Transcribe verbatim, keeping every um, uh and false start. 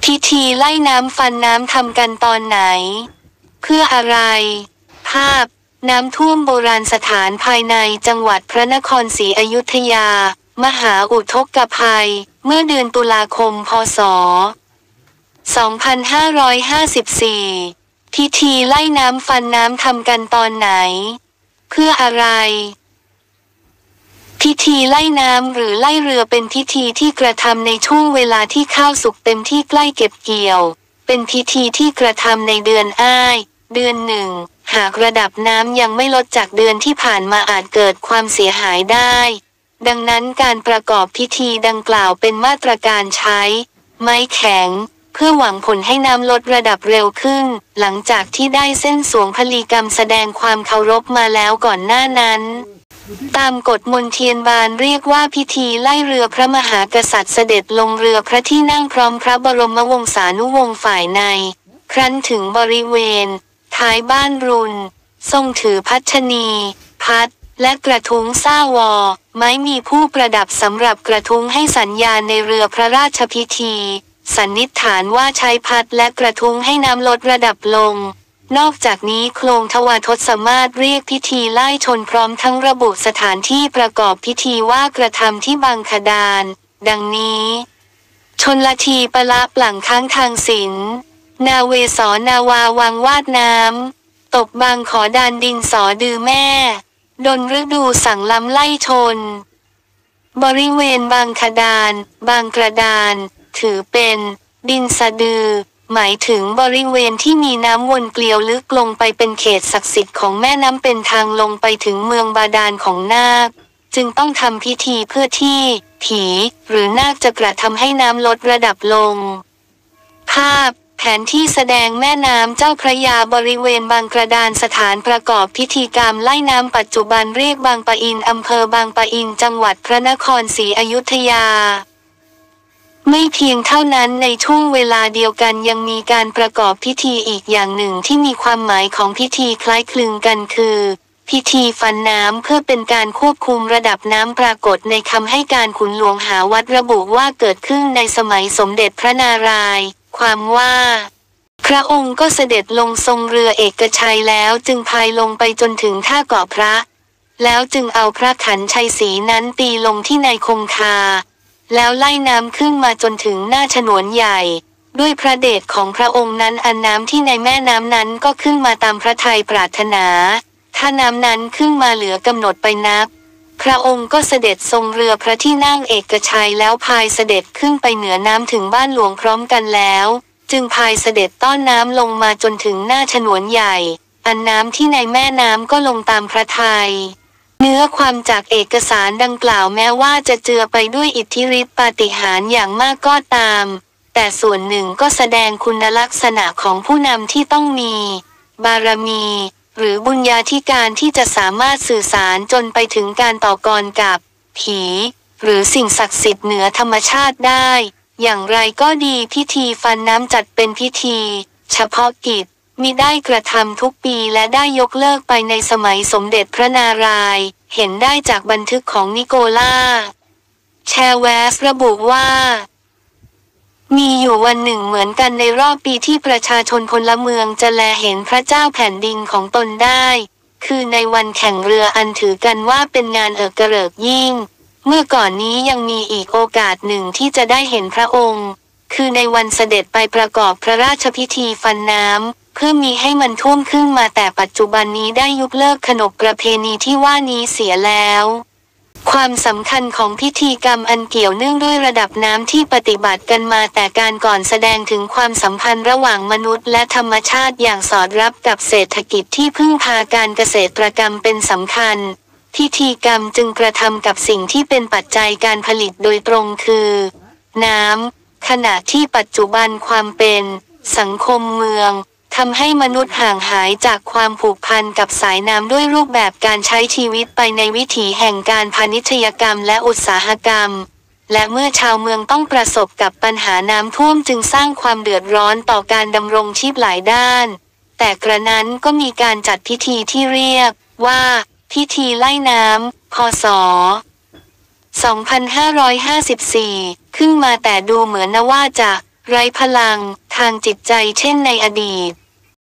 พิธีไล่น้ำฟันน้ำทำกันตอนไหนเพื่ออะไรภาพน้ำท่วมโบราณสถานภายในจังหวัดพระนครศรีอยุธยามหาอุทกภัยเมื่อเดือนตุลาคมพ.ศ. สองพันห้าร้อยห้าสิบสี่ พิธีไล่น้ำฟันน้ำทำกันตอนไหนเพื่ออะไรพิธีไล่น้ำหรือไล่เรือเป็นพิธีที่กระทำในช่วงเวลาที่ข้าวสุกเต็มที่ใกล้เก็บเกี่ยวเป็นพิธีที่กระทำในเดือนอ้ายเดือนหนึ่งหากระดับน้ำยังไม่ลดจากเดือนที่ผ่านมาอาจเกิดความเสียหายได้ดังนั้นการประกอบพิธีดังกล่าวเป็นมาตรการใช้ไม้แข็งเพื่อหวังผลให้น้ำลดระดับเร็วขึ้นหลังจากที่ได้เส้นสวงพลีกรรมแสดงความเคารพมาแล้วก่อนหน้านั้นตามกฎมนเทียนบานเรียกว่าพิธีไล่เรือพระมหากษัตริย์เสด็จลงเรือพระที่นั่งพร้อมพระบรมวงศานุวงศ์ฝ่ายในครั้นถึงบริเวณท้ายบ้านรุนทรงถือพัชนีพัดและกระทุ้งซ่าวอไม้มีผู้ประดับสำหรับกระทุ้งให้สัญญาณในเรือพระราชพิธีสันนิษฐานว่าใช้พัดและกระทุ้งให้น้ำลดระดับลงนอกจากนี้โครงทวทศมาศเรียกพิธีไล่ชนพร้อมทั้งระบุสถานที่ประกอบพิธีว่ากระทำที่บางขดาลดังนี้ชนละทีปละปลั่งค้างทางศิลป์นาเวสรนาวาวังวาดน้ำตกบางขอดานดินสอดือแม่ดนฤดูสั่งล้ำไล่ชนบริเวณบางขดาลบางกระดานถือเป็นดินสะดือหมายถึงบริเวณที่มีน้ำวนเกลียวลึกลงไปเป็นเขตศักดิ์สิทธิ์ของแม่น้ำเป็นทางลงไปถึงเมืองบาดาลของนาคจึงต้องทำพิธีเพื่อที่ผีหรือนาคจะกระทำให้น้ำลดระดับลงภาพแผนที่แสดงแม่น้ำเจ้าพระยาบริเวณบางกระดานสถานประกอบพิธีกรรมไล่น้ำปัจจุบันเรียกบางปะอินอำเภอบางปะอินจังหวัดพระนครศรีอยุธยาไม่เพียงเท่านั้นในช่วงเวลาเดียวกันยังมีการประกอบพิธีอีกอย่างหนึ่งที่มีความหมายของพิธีคล้ายคลึงกันคือพิธีฟันน้ำเพื่อเป็นการควบคุมระดับน้ำปรากฏในคำให้การขุนหลวงหาวัดระบุว่าเกิดขึ้นในสมัยสมเด็จพระนารายณ์ความว่าพระองค์ก็เสด็จลงทรงเรือเอกชัยแล้วจึงพายลงไปจนถึงท่าเกาะพระแล้วจึงเอาพระขันชัยศรีนั้นตีลงที่ในคงคาแล้วไล่น้ำขึ้นมาจนถึงหน้าฉนวนใหญ่ด้วยพระเดชของพระองค์นั้นอันน้ำที่ในแม่น้ำนั้นก็ขึ้นมาตามพระทัยปรารถนาถ้าน้ำนั้นขึ้นมาเหลือกำหนดไปนับพระองค์ก็เสด็จทรงเรือพระที่นั่งเอกชัยแล้วพายเสด็จขึ้นไปเหนือน้ำถึงบ้านหลวงพร้อมกันแล้วจึงพายเสด็จต้อนน้ำลงมาจนถึงหน้าฉนวนใหญ่อันน้ำที่ในแม่น้ำก็ลงตามพระทัยเนื้อความจากเอกสารดังกล่าวแม้ว่าจะเจือไปด้วยอิทธิฤทธิปาฏิหาริย์อย่างมากก็ตามแต่ส่วนหนึ่งก็แสดงคุณลักษณะของผู้นำที่ต้องมีบารมีหรือบุญญาธิการที่จะสามารถสื่อสารจนไปถึงการต่อกรกับผีหรือสิ่งศักดิ์สิทธิ์เหนือธรรมชาติได้อย่างไรก็ดีพิธีฟันน้ำจัดเป็นพิธีเฉพาะกิจมิได้กระทำทุกปีและได้ยกเลิกไปในสมัยสมเด็จพระนารายณ์เห็นได้จากบันทึกของนิโคล่าแชร์แวสระบุว่ามีอยู่วันหนึ่งเหมือนกันในรอบปีที่ประชาชนพลเมืองจะแลเห็นพระเจ้าแผ่นดินของตนได้คือในวันแข่งเรืออันถือกันว่าเป็นงานเอิกกระเริกยิ่งเมื่อก่อนนี้ยังมีอีกโอกาสหนึ่งที่จะได้เห็นพระองค์คือในวันเสด็จไปประกอบพระราชพิธีฟันน้ำเพื่อมีให้มันท่วมขึ้นมาแต่ปัจจุบันนี้ได้ยกเลิกขนบประเพณีที่ว่านี้เสียแล้วความสำคัญของพิธีกรรมอันเกี่ยวเนื่องด้วยระดับน้ำที่ปฏิบัติกันมาแต่การก่อนแสดงถึงความสัมพันธ์ระหว่างมนุษย์และธรรมชาติอย่างสอดรับกับเศรษฐกิจที่พึ่งพาการเกษตรกรรมเป็นสำคัญพิธีกรรมจึงกระทำกับสิ่งที่เป็นปัจจัยการผลิตโดยตรงคือน้ำขณะที่ปัจจุบันความเป็นสังคมเมืองทำให้มนุษย์ห่างหายจากความผูกพันกับสายน้ำด้วยรูปแบบการใช้ชีวิตไปในวิถีแห่งการพาณิชยกรรมและอุตสาหกรรมและเมื่อชาวเมืองต้องประสบกับปัญหาน้ำท่วมจึงสร้างความเดือดร้อนต่อการดำรงชีพหลายด้านแต่กระนั้นก็มีการจัดพิธีที่เรียกว่าพิธีไล่น้ำพ.ศ. สองพันห้าร้อยห้าสิบสี่ขึ้นมาแต่ดูเหมือนว่าจะไร้พลังทางจิตใจเช่นในอดีต